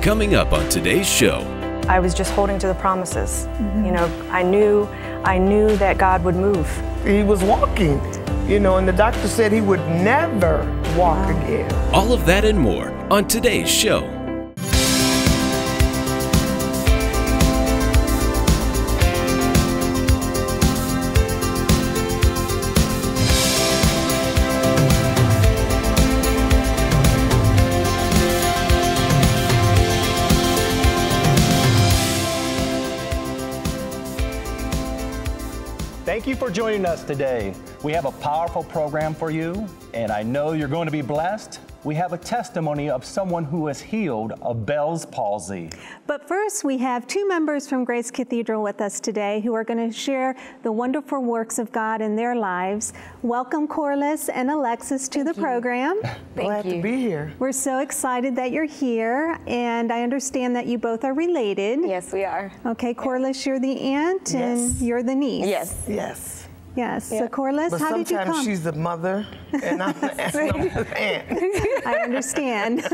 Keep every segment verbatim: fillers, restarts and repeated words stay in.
Coming up on today's show. I was just holding to the promises. Mm-hmm. You know, I knew, I knew that God would move. He was walking, you know, and the doctor said he would never walk wow. again. All of that and more on today's show. Thank you for joining us today. We have a powerful program for you, and I know you're going to be blessed. We have a testimony of someone who is healed of Bell's palsy. But first, we have two members from Grace Cathedral with us today who are going to share the wonderful works of God in their lives. Welcome, Corliss and Alexis, to Thank the you. program. Thank Glad you. to be here. We're so excited that you're here, and I understand that you both are related. Yes, we are. Okay, Corliss, you're the aunt, and Yes. you're the niece. Yes. Yes. Yes. Yeah. So, Corliss, But how did you come? sometimes she's the mother, and I'm the aunt. I understand.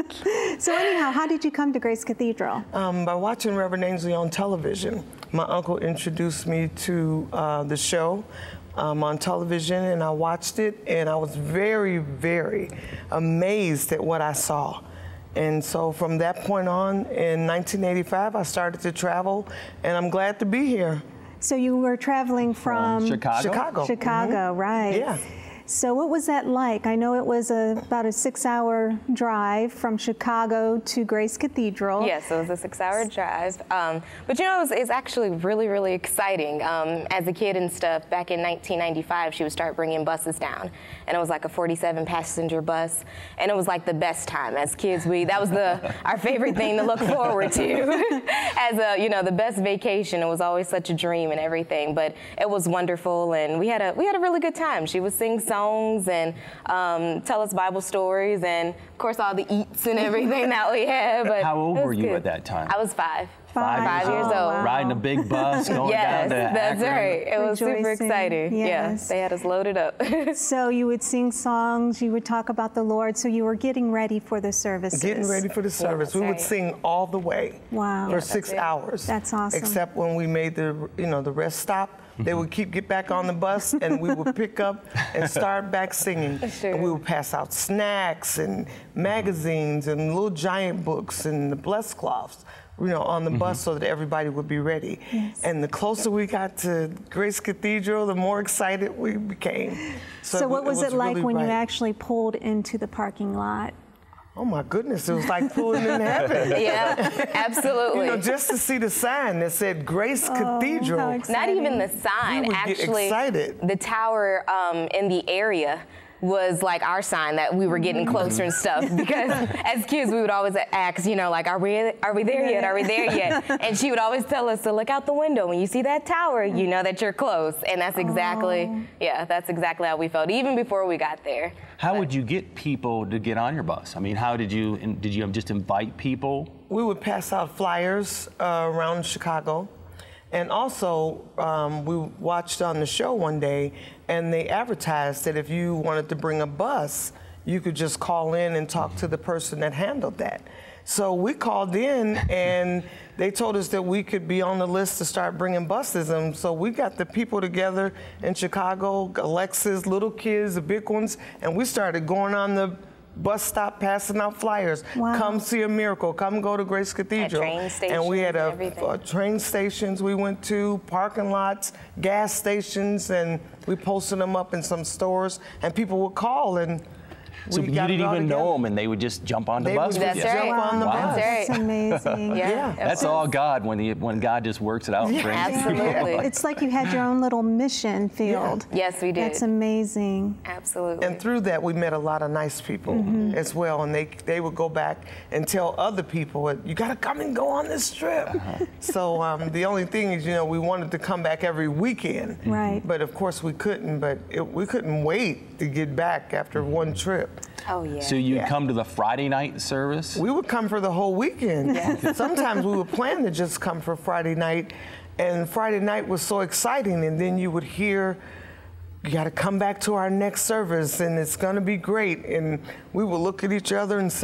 So anyhow, how did you come to Grace Cathedral? Um, by watching Reverend Ainsley on television. My uncle introduced me to uh, the show um, on television, and I watched it, and I was very, very amazed at what I saw. And so from that point on, in nineteen eighty-five, I started to travel, and I'm glad to be here. So you were traveling from, From Chicago? Chicago. Chicago, Mm-hmm. right. Yeah. So what was that like? I know it was a, about a six-hour drive from Chicago to Grace Cathedral. Yes, it was a six-hour drive. Um, but you know, it was, it's actually really, really exciting. Um, as a kid and stuff, back in nineteen ninety-five, she would start bringing buses down, and it was like a forty-seven passenger bus, and it was like the best time. As kids, we that was the our favorite thing to look forward to. As a you know the best vacation, it was always such a dream and everything. But it was wonderful, and we had a we had a really good time. She would sing songs and um, tell us Bible stories, and of course all the eats and everything that we had. But how old it was were you good. at that time? I was five. Five, Five years oh, old. wow. Riding a big bus going Yes, down to that's Akron. right. It was super Rejoicing, exciting. yes. Yeah, they had us loaded up. So you would sing songs, you would talk about the Lord, so you were getting ready for the services. Getting ready for the service. that's we would right. sing all the way Wow. for Yeah, six it. hours. That's awesome. Except when we made the, you know, the rest stop, they would keep get back on the bus, and we would pick up and start back singing. Sure. And we would pass out snacks and magazines and little giant books and the blessed cloths, you know, on the mm-hmm. bus so that everybody would be ready. Yes. And the closer we got to Grace Cathedral, the more excited we became. So, So, what it was it, was like really when you right. actually pulled into the parking lot? Oh my goodness, it was like pulling in heaven. Yeah, absolutely. You know, just to see the sign that said Grace Oh, Cathedral. how Not exciting. even the sign. You would get Actually, excited. the tower um, in the area was like our sign that we were getting closer and stuff, because as kids we would always ask, you know, like, are we are we there yet? Are we there yet? And she would always tell us to look out the window. When you see that tower, you know that you're close. And that's exactly, Oh. yeah, that's exactly how we felt, even before we got there. How But- would you get people to get on your bus? I mean, how did you, did you just invite people? We would pass out flyers uh, around Chicago. And also, um, we watched on the show one day, and they advertised that if you wanted to bring a bus, you could just call in and talk to the person that handled that. So we called in, and they told us that we could be on the list to start bringing buses. And so we got the people together in Chicago, Alexis, little kids, the big ones, and we started going on the bus stop passing out flyers. Wow. Come see a miracle. Come go to Grace Cathedral. train and we had stations, a, everything. a train stations we went to, parking lots, gas stations, and we posted them up in some stores, and people would call, and So we you got it didn't all even know together. them, and they would just jump on the They bus would with That's you. jump right. on the Wow. bus. That's right. It's amazing. Yeah, Yeah. it That's was. all God, when, the, when God just works it out and brings people. Absolutely. It's like you had your own little mission field. Yes, we did. That's amazing. Absolutely. And through that, we met a lot of nice people Mm-hmm. as well, and they they would go back and tell other people, you got to come and go on this trip. Uh-huh. So um, the only thing is, you know, we wanted to come back every weekend, Right. but of course we couldn't. But it, we couldn't wait to get back after one trip. oh, yeah. So you'd Yeah. come to the Friday night service? We would come for the whole weekend. Sometimes we would plan to just come for Friday night, and Friday night was so exciting, and then you would hear, you got to come back to our next service, and it's going to be great. And we would look at each other and say,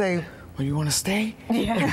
well, you want to stay? Yeah.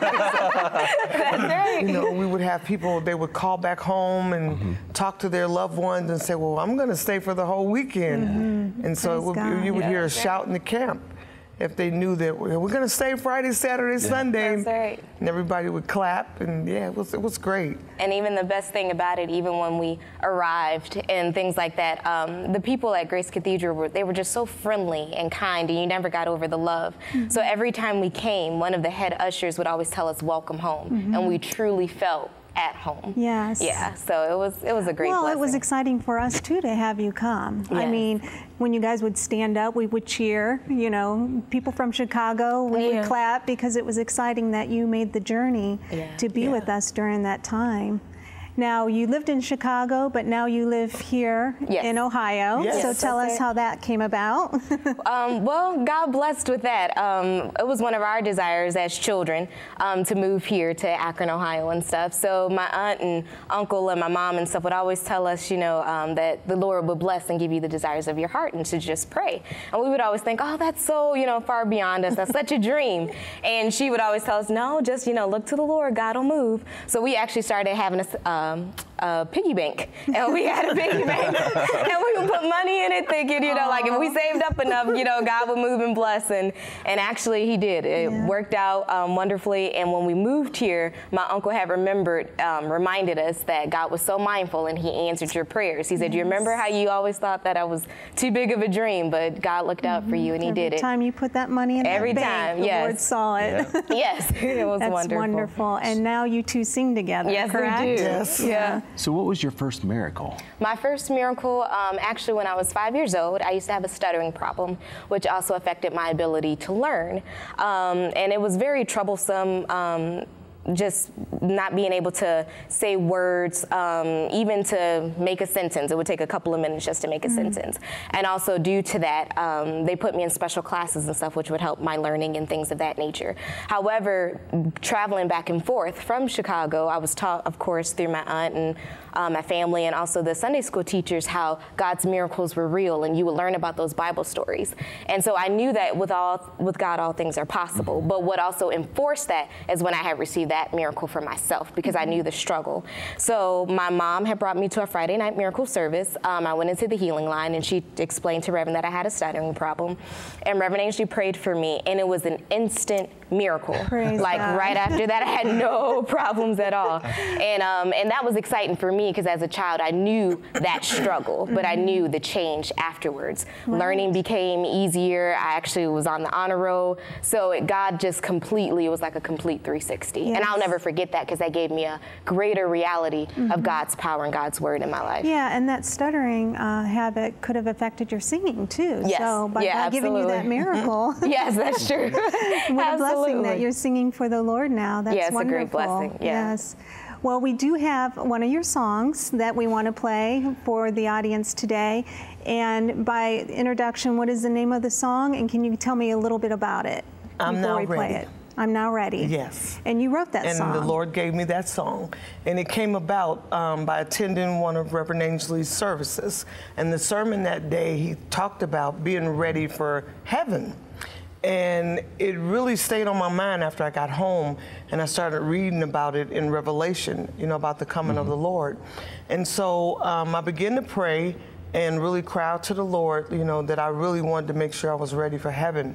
That's right. You know, we would have people, they would call back home and mm-hmm. talk to their loved ones and say, well, I'm going to stay for the whole weekend. Mm-hmm. And so it would, you would yeah, hear a shout in the camp if they knew that we're going to stay Friday, Saturday, yeah. Sunday. That's right. And everybody would clap, and yeah, it was, it was great. And even the best thing about it, even when we arrived and things like that, um, the people at Grace Cathedral, were, they were just so friendly and kind, and you never got over the love. Mm-hmm. So every time we came, one of the head ushers would always tell us, welcome home. Mm-hmm. And we truly felt at home. Yes. Yeah, so it was it was a great well, blessing. It was exciting for us too to have you come. Yes. I mean, when you guys would stand up, we would cheer, you know, people from Chicago, we yeah. would clap because it was exciting that you made the journey yeah. to be yeah. with us during that time. Now, you lived in Chicago, but now you live here yes. in Ohio. Yes. So tell us how that came about. um, well, God blessed with that. Um, it was one of our desires as children um, to move here to Akron, Ohio and stuff. So my aunt and uncle and my mom and stuff would always tell us, you know, um, that the Lord would bless and give you the desires of your heart and to just pray. And we would always think, oh, that's so, you know, far beyond us. That's such a dream. And she would always tell us, no, just, you know, look to the Lord. God will move. So we actually started having a Um, a piggy bank, and we had a piggy bank, and we would put money in it, thinking, you know, like if we saved up enough, you know, God would move and bless, and and actually He did. It yeah. worked out um, wonderfully. And when we moved here, my uncle had remembered, um, reminded us that God was so mindful, and He answered your prayers. He said, yes. "You remember how you always thought that I was too big of a dream, but God looked out mm-hmm. for you, and He Every did it." Every time you put that money in Every that time, bank, yes. the Lord saw it. Yeah. Yes, it was That's wonderful. wonderful. And now you two sing together. Yes, correct? we do. Yes. Yeah. So what was your first miracle? My first miracle, um, actually when I was five years old, I used to have a stuttering problem, which also affected my ability to learn. Um, and it was very troublesome. Um, just not being able to say words, um, even to make a sentence. It would take a couple of minutes just to make a mm. sentence. And also due to that, um, they put me in special classes and stuff, which would help my learning and things of that nature. However, traveling back and forth from Chicago, I was taught, of course, through my aunt and uh, my family and also the Sunday school teachers, how God's miracles were real, and you would learn about those Bible stories. And so I knew that with all, with God, all things are possible. But what also enforced that is when I had received that miracle for myself, because I knew the struggle. So my mom had brought me to a Friday night miracle service. Um, I went into the healing line, and she explained to Reverend that I had a stuttering problem. And Reverend Angie prayed for me, and it was an instant miracle. Praise like God. Right after that, I had no problems at all. And um, and that was exciting for me, because as a child, I knew that struggle, but I knew the change afterwards. Right. Learning became easier. I actually was on the honor roll. So it, God just completely, it was like a complete three sixty. Yes. And I'll never forget that, because that gave me a greater reality mm-hmm. of God's power and God's word in my life. Yeah, and that stuttering uh, habit could have affected your singing too. Yes. So by yeah, God giving you that miracle. Yes, that's true. What a blessing that you're singing for the Lord now. That's yeah, it's wonderful. a great blessing. Yeah. Yes. Well, we do have one of your songs that we want to play for the audience today. And by introduction, what is the name of the song? And can you tell me a little bit about it I'm before now we play ready. it? I'm now ready. Yes. And you wrote that and song. And the Lord gave me that song. And it came about um, by attending one of Reverend Angel's services. And the sermon that day, he talked about being ready for heaven. And it really stayed on my mind after I got home, and I started reading about it in Revelation, you know, about the coming mm-hmm. of the Lord. And so um, I began to pray and really cry out to the Lord, you know, that I really wanted to make sure I was ready for heaven.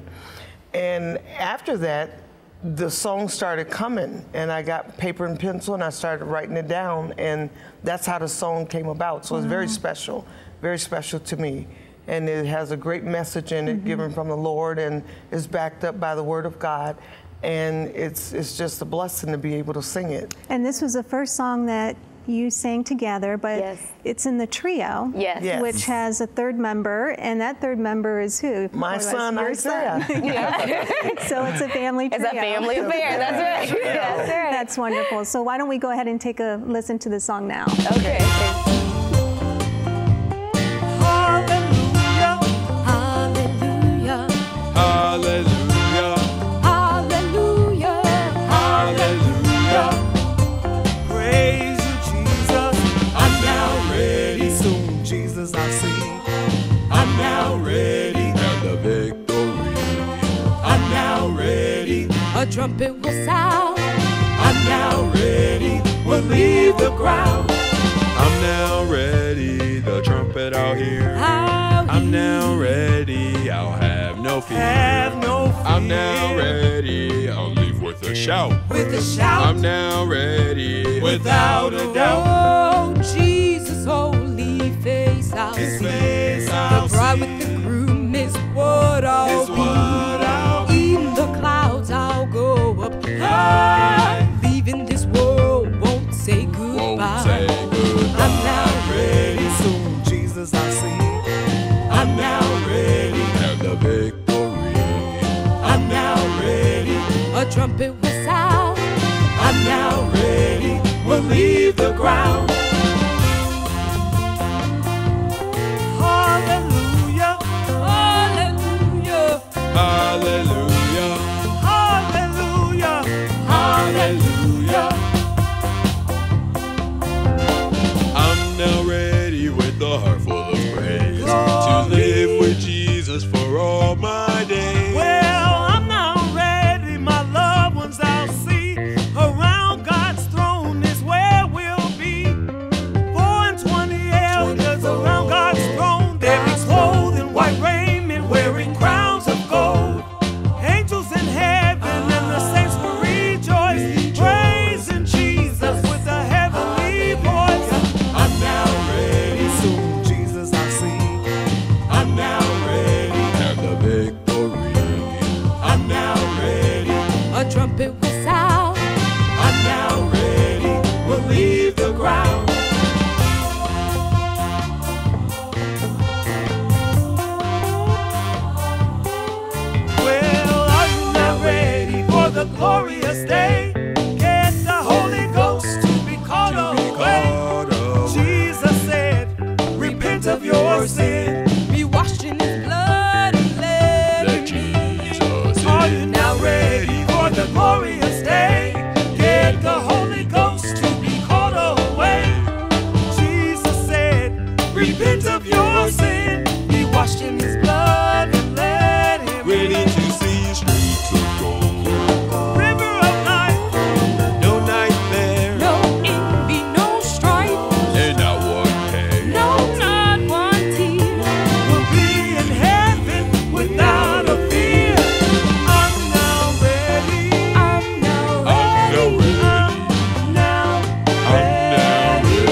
And after that, the song started coming, and I got paper and pencil, and I started writing it down, and that's how the song came about. So it's mm-hmm. very special, very special to me. And it has a great message in it, mm-hmm. given from the Lord, and is backed up by the Word of God. And it's it's just a blessing to be able to sing it. And this was the first song that you sang together, but yes. it's in the trio, yes. Yes. which has a third member, and that third member is who? My or son, your Isaiah. son. Yeah. So it's a family trio. It's a family affair, that's right. That's right. That's wonderful. So why don't we go ahead and take a listen to the song now? Okay. Hallelujah, hallelujah, hallelujah. Praise you, Jesus. I'm now ready. Soon, Jesus, I see. I'm now ready. And the victory. I'm now ready. trumpet will sound. I'm now ready, we'll leave the ground. I'm now ready, the trumpet I'll hear. I'll I'm now ready, I'll have no fear. Have no fear. I'm now ready, I'll leave with a shout. With a shout. I'm now ready, without a doubt. Oh, Jesus, holy face I'll His see. Face I'll the bride see. With the groom is what I'll is be. What I'll be. In the clouds I'll go up high. Leaving this world, won't say goodbye. Won't say goodbye. I'm now ready, soon Jesus I'll see. I'm now ready, have the victory. I'm now ready, a trumpet will sound. I'm now ready, we'll leave the ground. Hallelujah, hallelujah, hallelujah, hallelujah, hallelujah. I'm now ready with the heart full of praise to live with Jesus for all my days. Well, I'm now ready, my loved ones I'll see. Around God's throne is where we'll be. Four and twenty elders around God's throne. They'll be clothed in white raiment, wearing crowns of gold. Angels in heaven and the saints will rejoice, praising Jesus with a heavenly voice. I'm now ready, soon Jesus I'll see. I'm now ready, have the victory. I'm now ready, a trumpet will sound. I'm now ready, we'll leave the ground. Well, are you now ready for the glorious day? Get the Holy Ghost to be called away. Jesus said, repent of your sin, be washed in his blood and let him Jesus in. Are you now ready for the glorious day? Get the Holy Ghost to be called away. Jesus said, repent of your sin, be washed in his blood and let him in. Ready to see streets of gold, river of life, no night there, no envy, no strife, and not one pain, no, not one tear. We'll be in heaven without a fear. I'm now ready, I'm now ready, I'm now ready.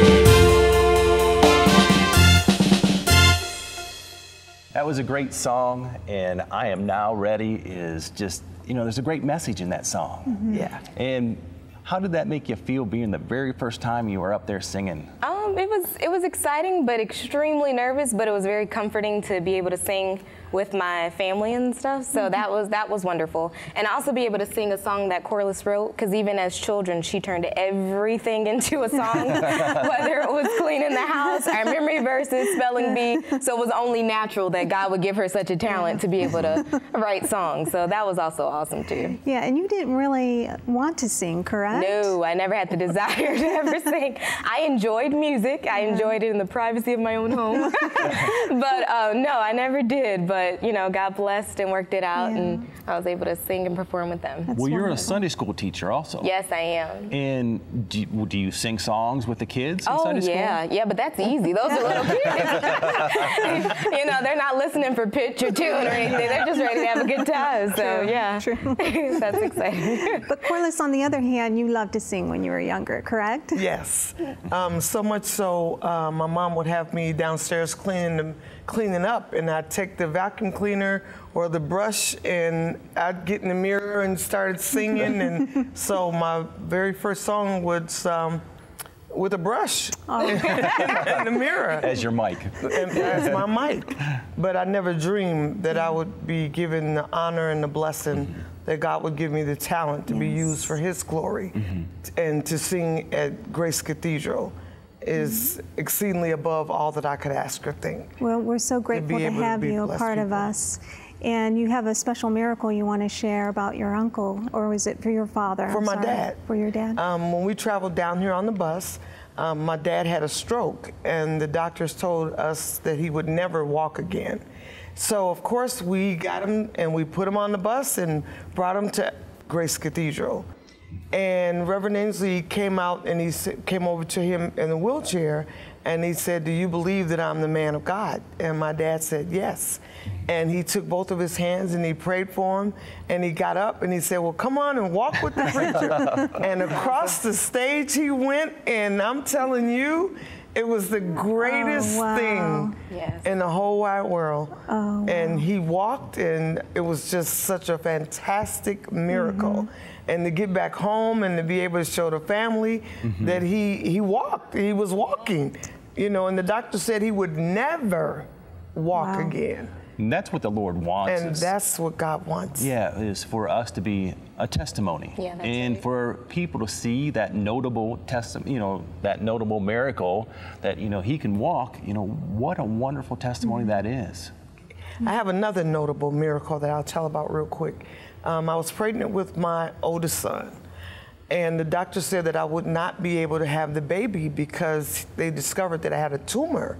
That was a great song, and I Am Now Ready is just, you know, there's a great message in that song. Mm-hmm. Yeah. And how did that make you feel being the very first time you were up there singing? Um, it was it was exciting, but extremely nervous. But it was very comforting to be able to sing with my family and stuff. So mm-hmm. that was that was wonderful, and also be able to sing a song that Corliss wrote. Because even as children, she turned everything into a song, whether it was cleaning the house, our memory verses, spelling bee. So it was only natural that God would give her such a talent to be able to write songs. So that was also awesome too. Yeah, and you didn't really want to sing, correct? No, I never had the desire to ever sing. I enjoyed music. I enjoyed it in the privacy of my own home. But um, no, I never did. But you know, God blessed and worked it out, yeah. and I was able to sing and perform with them. That's well, you're wonderful. a Sunday school teacher also. Yes, I am. And do you, do you sing songs with the kids in oh, Sunday school? yeah, yeah, but that's easy. Those are little kids. You know, they're not listening for pitch or tune or anything. They're just ready to have a good time. So True. yeah, True. That's exciting. But Corliss, on the other hand, you loved to sing when you were younger, correct? Yes, um, so much so uh, my mom would have me downstairs cleaning, cleaning up, and I'd take the vacuum cleaner or the brush and I'd get in the mirror and started singing. And so my very first song was um, with a brush oh. in, in the mirror. As your mic. And as my mic. But I never dreamed that I would be given the honor and the blessing that God would give me the talent to yes. be used for His glory. Mm-hmm. And to sing at Grace Cathedral is mm-hmm. exceedingly above all that I could ask or think. Well, we're so grateful to, to have to you a part people. of us. And you have a special miracle you want to share about your uncle, or was it for your father? For I'm my sorry. dad. For your dad? Um, when we traveled down here on the bus, um, my dad had a stroke, and the doctors told us that he would never walk again. So, of course, we got him and we put him on the bus and brought him to Grace Cathedral. And Reverend Ainsley came out and he came over to him in a wheelchair and he said, "Do you believe that I'm the man of God?" And my dad said, "Yes." And he took both of his hands and he prayed for him and he got up and he said, "Well, come on and walk with the preacher." And across the stage he went, and I'm telling you, it was the greatest oh, wow. thing yes. in the whole wide world. Oh, wow. And he walked, and it was just such a fantastic miracle. Mm-hmm. And to get back home and to be able to show the family mm-hmm. that he, he walked, he was walking, you know, and the doctor said he would never walk wow. again. And that's what the Lord wants. And is, that's what God wants. Yeah, is for us to be a testimony. Yeah, that's and right. for people to see that notable testimony, you know, that notable miracle that, you know, he can walk, you know, what a wonderful testimony mm-hmm. that is. I have another notable miracle that I'll tell about real quick. Um, I was pregnant with my oldest son, and the doctor said that I would not be able to have the baby because they discovered that I had a tumor.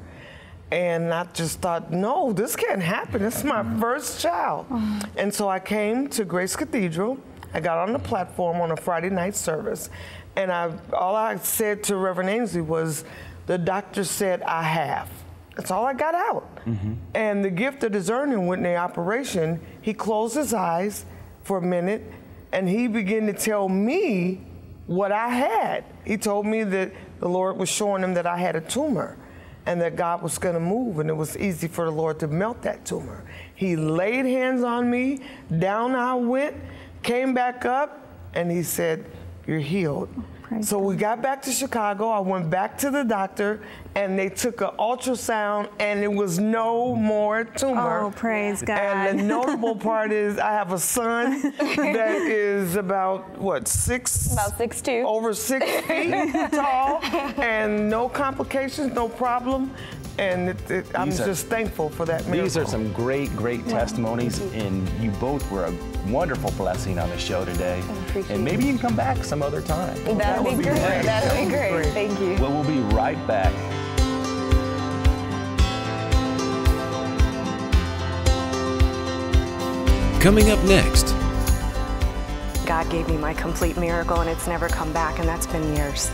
And I just thought, no, this can't happen. This is my first child. Oh. And so I came to Grace Cathedral. I got on the platform on a Friday night service. And I, all I said to Reverend Ainsley was, the doctor said I have. That's all I got out. Mm-hmm. And the gift of discerning went in the operation. He closed his eyes for a minute, and he began to tell me what I had. He told me that the Lord was showing him that I had a tumor, and that God was going to move, and it was easy for the Lord to melt that tumor. He laid hands on me, down I went, came back up, and he said, "You're healed." Praise so God. We got back to Chicago. I went back to the doctor, and they took an ultrasound, and it was no more tumor. Oh, praise God. And the notable part is I have a son that is about, what, six? About six two. Over six feet tall, and no complications, no problem. And it, it, I'm are, just thankful for that miracle. These are some great, great yeah. testimonies, and you both were a wonderful blessing on the show today. And maybe you can come back some other time. That, that would be great. great. That would be great. great. Thank you. Well, we'll be right back. Coming up next. God gave me my complete miracle, and it's never come back, and that's been years.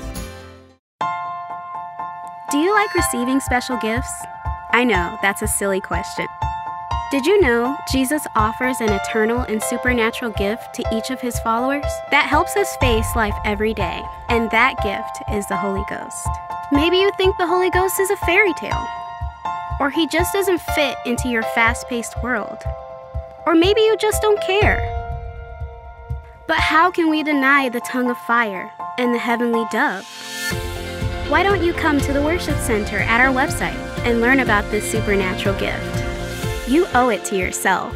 Do you like receiving special gifts? I know, that's a silly question. Did you know Jesus offers an eternal and supernatural gift to each of his followers that helps us face life every day? And that gift is the Holy Ghost. Maybe you think the Holy Ghost is a fairy tale, or he just doesn't fit into your fast-paced world, or maybe you just don't care. But how can we deny the tongue of fire and the heavenly dove? Why don't you come to the Worship Center at our website and learn about this supernatural gift? You owe it to yourself.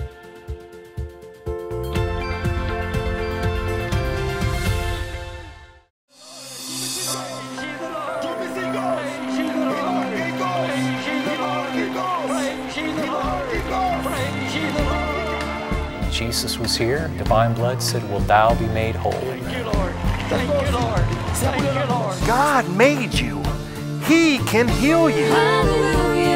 Jesus was here. Divine blood said, "Will thou be made whole?" Thank you, Lord. Thank you, Lord. Thank you, Lord. God made you. He can heal you. Hallelujah.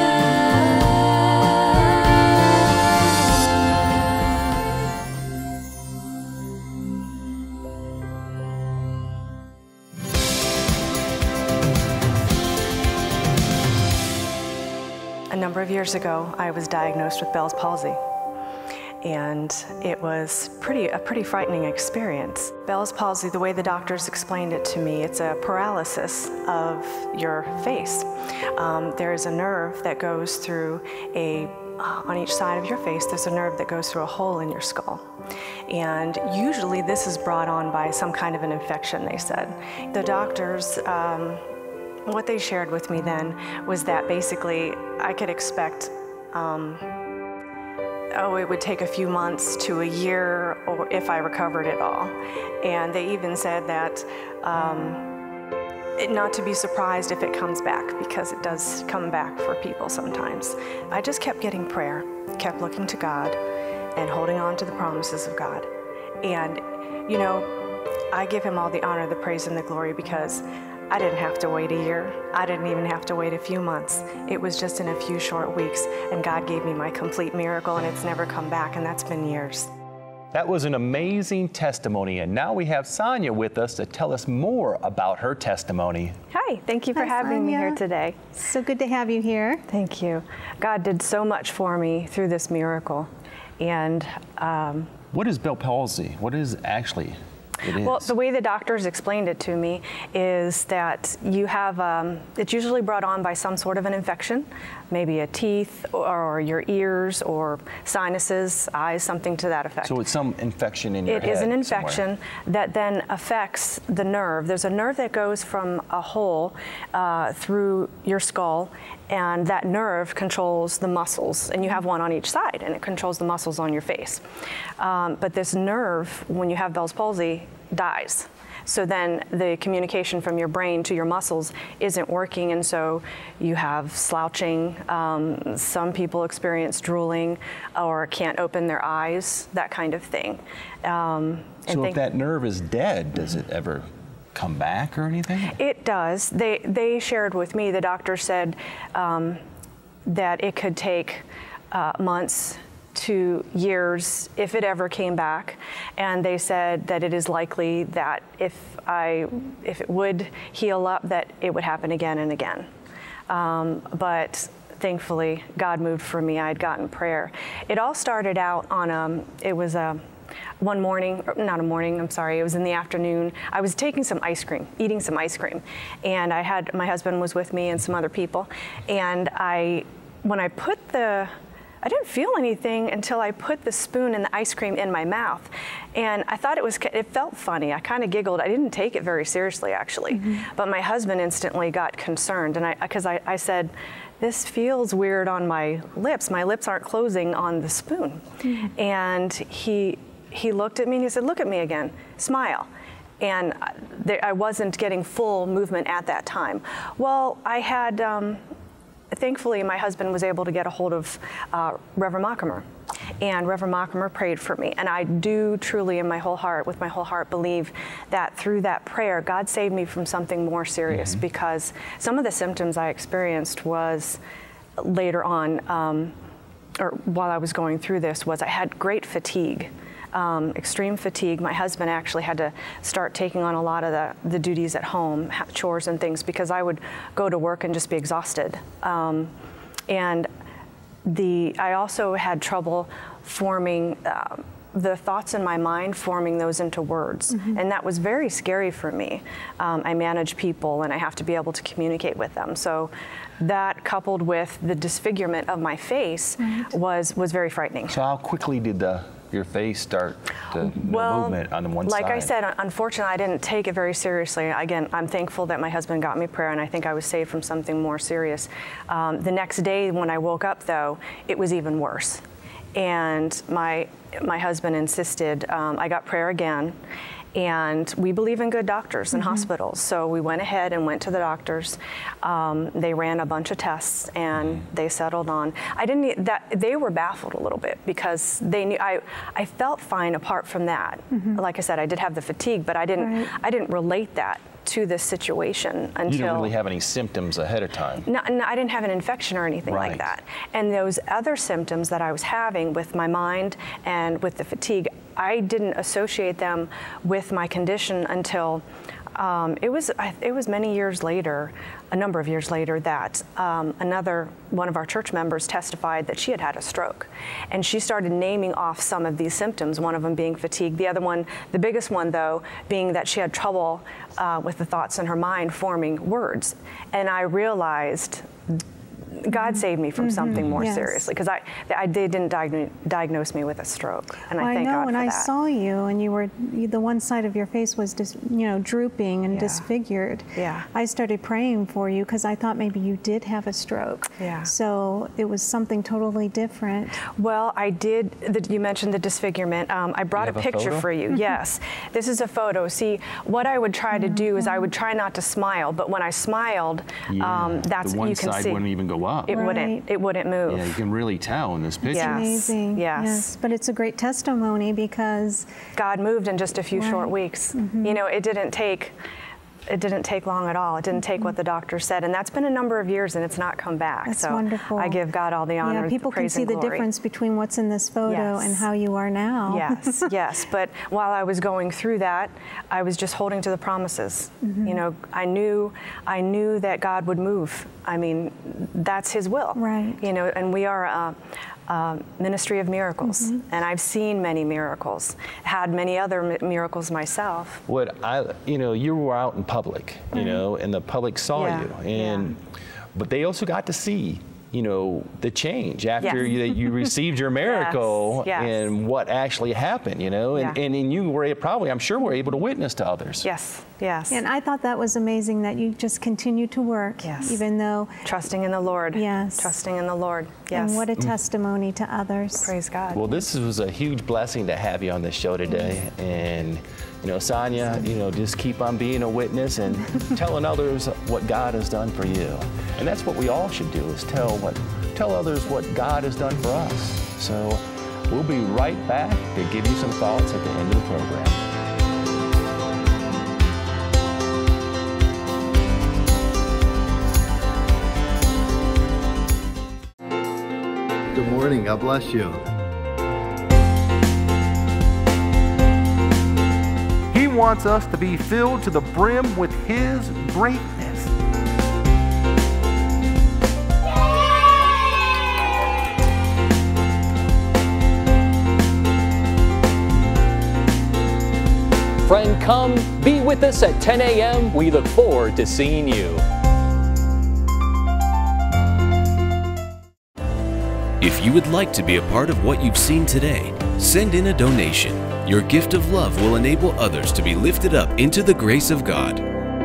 A number of years ago, I was diagnosed with Bell's palsy. And it was pretty a pretty frightening experience. Bell's palsy, the way the doctors explained it to me, it's a paralysis of your face. Um, there is a nerve that goes through a, uh, on each side of your face, there's a nerve that goes through a hole in your skull. And usually this is brought on by some kind of an infection, they said. The doctors, um, what they shared with me then was that basically I could expect um, oh, it would take a few months to a year or if I recovered at all. And they even said that um, it, not to be surprised if it comes back, because it does come back for people sometimes. I just kept getting prayer, kept looking to God and holding on to the promises of God. And, you know, I give him all the honor, the praise, and the glory, because I didn't have to wait a year. I didn't even have to wait a few months. It was just in a few short weeks, and God gave me my complete miracle, and it's never come back, and that's been years. That was an amazing testimony, and now we have Sonya with us to tell us more about her testimony. Hi, thank you for Hi, having Sonya. me here today. So good to have you here. Thank you. God did so much for me through this miracle. And um, what is Bell's palsy? What is actually it is? Well, the way the doctors explained it to me is that you have, um, it's usually brought on by some sort of an infection, maybe a teeth or your ears or sinuses, eyes, something to that effect. So it's some infection in your It head is an infection somewhere. that then affects the nerve. There's a nerve that goes from a hole uh, through your skull, and that nerve controls the muscles, and you have one on each side, and it controls the muscles on your face. Um, but this nerve, when you have Bell's palsy, dies. So then the communication from your brain to your muscles isn't working, and so you have slouching. Um, some people experience drooling or can't open their eyes, that kind of thing. Um, so if that nerve is dead, does it ever come back or anything? It does. They, they shared with me, the doctor said um, that it could take uh, months to years if it ever came back, and they said that it is likely that if I if it would heal up, that it would happen again and again. Um, but thankfully, God moved for me. I had gotten prayer. It all started out on um it was a one morning, not a morning, I'm sorry, it was in the afternoon. I was taking some ice cream, eating some ice cream, and I had my husband was with me and some other people, and I when I put the I didn't feel anything until I put the spoon and the ice cream in my mouth. And I thought it was, it felt funny. I kind of giggled. I didn't take it very seriously, actually. Mm-hmm. But my husband instantly got concerned. And I, because I, I said, this feels weird on my lips. My lips aren't closing on the spoon. Mm-hmm. And he, he looked at me and he said, look at me again, smile. And I wasn't getting full movement at that time. Well, I had, um, thankfully, my husband was able to get a hold of uh, Reverend Mockimer, and Reverend Mockimer prayed for me. And I do truly, in my whole heart, with my whole heart, believe that through that prayer, God saved me from something more serious, mm-hmm. because some of the symptoms I experienced was later on, um, or while I was going through this, was I had great fatigue. Um, extreme fatigue. My husband actually had to start taking on a lot of the, the duties at home, chores and things, because I would go to work and just be exhausted. Um, and the I also had trouble forming uh, the thoughts in my mind, forming those into words. Mm-hmm. And that was very scary for me. Um, I manage people and I have to be able to communicate with them. So that, coupled with the disfigurement of my face, right. was, was very frightening. So how quickly did the your face start to well, no movement on the one like side? I said, unfortunately, I didn't take it very seriously. Again, I'm thankful that my husband got me prayer, and I think I was saved from something more serious. Um, the next day when I woke up, though, it was even worse. And my, my husband insisted, um, I got prayer again, and we believe in good doctors and mm-hmm. hospitals. So we went ahead and went to the doctors. Um, they ran a bunch of tests, and they settled on. I didn't. That they were baffled a little bit because they knew I. I felt fine apart from that. Mm-hmm. Like I said, I did have the fatigue, but I didn't. Right. I didn't relate that to this situation until you didn't really have any symptoms ahead of time. No, no, I didn't have an infection or anything right. like that. And those other symptoms that I was having with my mind and with the fatigue, I didn't associate them with my condition until um, it was it was many years later, a number of years later, that um, another one of our church members testified that she had had a stroke, and she started naming off some of these symptoms. One of them being fatigue. The other one, the biggest one though, being that she had trouble uh, with the thoughts in her mind forming words. And I realized God saved me from mm-hmm. something more yes. seriously, because I, I, they didn't diagnose, diagnose me with a stroke, and well, I thank I know God when for I that. saw you, and you were you, the one side of your face was just you know drooping and yeah. disfigured. Yeah. I started praying for you because I thought maybe you did have a stroke. Yeah. So it was something totally different. Well, I did. The, you mentioned the disfigurement. Um, I brought a picture a for you. Mm-hmm. Yes, this is a photo. See, what I would try to do is I would try not to smile, but when I smiled, yeah. um, that's the one you can side see. wouldn't even go up. It right. wouldn't. It wouldn't move. Yeah, you can really tell in this picture. Yes. Amazing. Yes. yes. But it's a great testimony because God moved in just a few right. short weeks. Mm-hmm. You know, it didn't take it didn't take long at all. It didn't take what the doctor said, and that's been a number of years, and it's not come back. That's so wonderful. I give God all the honor, yeah, people the praise can see and the glory. difference between what's in this photo Yes. and how you are now. Yes, yes. But while I was going through that, I was just holding to the promises. Mm-hmm. You know, I knew, I knew that God would move. I mean, that's His will. Right. You know, and we are a, a ministry of miracles, mm-hmm. and I've seen many miracles, had many other mi miracles myself. What I, you know, you were out in public, you right. know, and the public saw yeah. you, and yeah. but they also got to see, you know, the change after yes. you, you received your miracle yes. Yes. and what actually happened, you know, and, yeah. and, and you were probably, I'm sure, were able to witness to others. Yes, yes. And I thought that was amazing that you just continue to work, yes. even though... Trusting in the Lord. Yes. Trusting in the Lord, yes. And what a testimony to others. Praise God. Well, this was a huge blessing to have you on the show today, yes. and you know, Sonya, you know, just keep on being a witness and telling others what God has done for you. And that's what we all should do, is tell what tell others what God has done for us. So we'll be right back to give you some thoughts at the end of the program. Good morning. God bless you. He wants us to be filled to the brim with His greatness. Friend, come be with us at ten A M We look forward to seeing you. If you would like to be a part of what you've seen today, send in a donation. Your gift of love will enable others to be lifted up into the grace of God.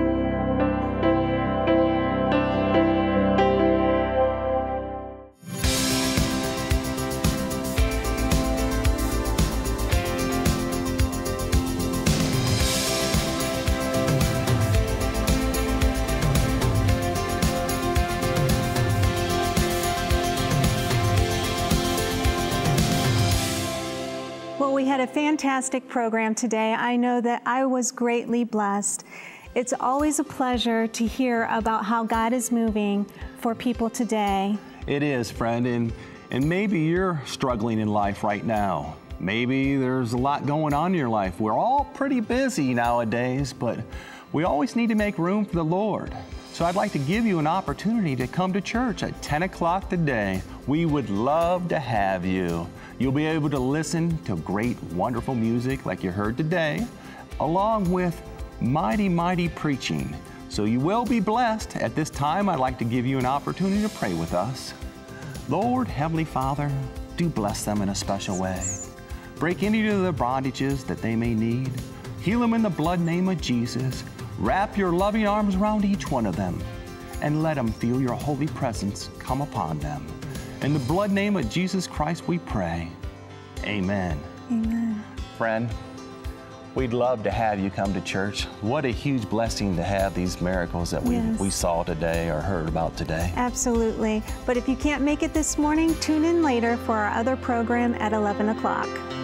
Well, we had a fantastic program today. I know that I was greatly blessed. It's always a pleasure to hear about how God is moving for people today. It is, friend, and, and maybe you're struggling in life right now. Maybe there's a lot going on in your life. We're all pretty busy nowadays, but we always need to make room for the Lord. So I'd like to give you an opportunity to come to church at ten o'clock today. We would love to have you. You'll be able to listen to great, wonderful music like you heard today, along with mighty, mighty preaching. So you will be blessed. At this time, I'd like to give you an opportunity to pray with us. Lord, Heavenly Father, do bless them in a special way. Break any of the bondages that they may need. Heal them in the blood name of Jesus. Wrap your loving arms around each one of them and let them feel your holy presence come upon them. In the blood name of Jesus Christ we pray. Amen. Amen. Friend, we'd love to have you come to church. What a huge blessing to have these miracles that we, Yes. we saw today or heard about today. Absolutely. But if you can't make it this morning, tune in later for our other program at eleven o'clock.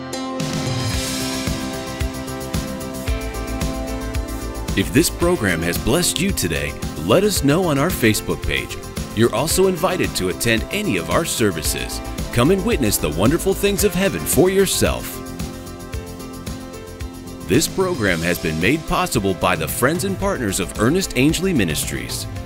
If this program has blessed you today, let us know on our Facebook page. You're also invited to attend any of our services. Come and witness the wonderful things of heaven for yourself. This program has been made possible by the friends and partners of Ernest Angley Ministries.